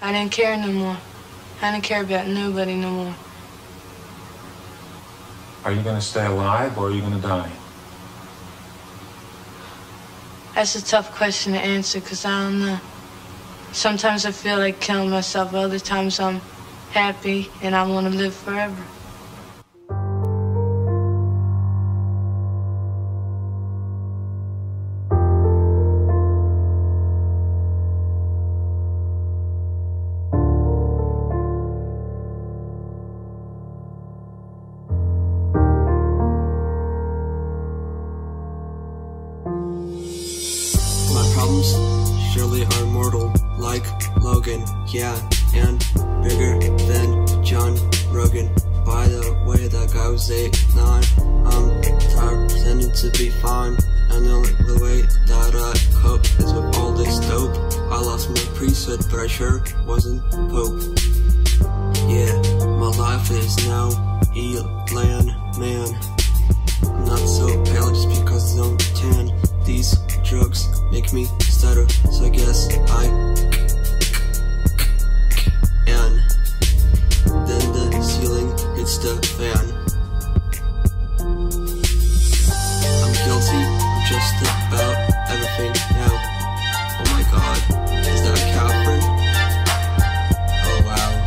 I didn't care no more. I didn't care about nobody no more. Are you gonna stay alive or are you gonna die? That's a tough question to answer because I don't know. Sometimes I feel like killing myself. Other times I'm happy and I want to live forever. Surely are immortal, like Logan, yeah, and bigger than John Rogan. By the way, that guy was 8'9". I'm tired pretending to be fine, and the only way that I cope is with all this dope. I lost my priesthood, but I sure wasn't Pope. Yeah, my life is now Elan, man. I'm not so pale just because I'm tan. These drugs make me stutter, so I guess and then the ceiling hits the fan. I'm guilty of just about everything now. Oh my god, is that Catherine? Oh wow.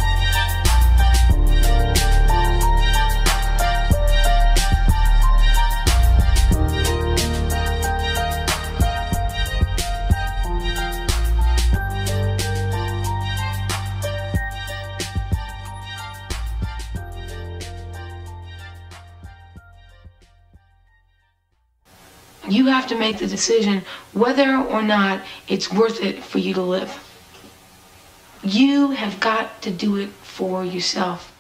You have to make the decision whether or not it's worth it for you to live. You have got to do it for yourself.